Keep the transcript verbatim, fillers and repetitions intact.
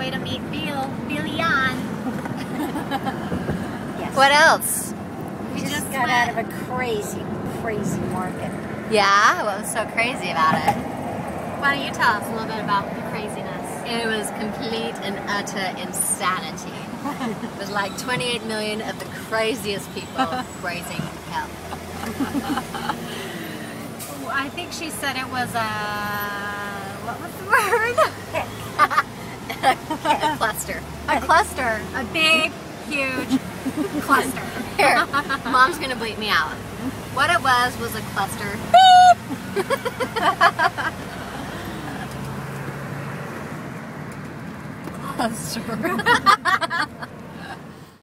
way to meet Bill, Billion. Yes. What else? We just, just got went- out of a crazy, crazy market. Yeah, what was so crazy about it? Why don't you tell us a little bit about the craziness? It was complete and utter insanity. It was like twenty-eight million of the craziest people raising hell. I think she said it was a, what was the word? A cluster. A cluster. A big, huge cluster. Here, Mom's gonna bleep me out. What it was was a cluster. Cluster.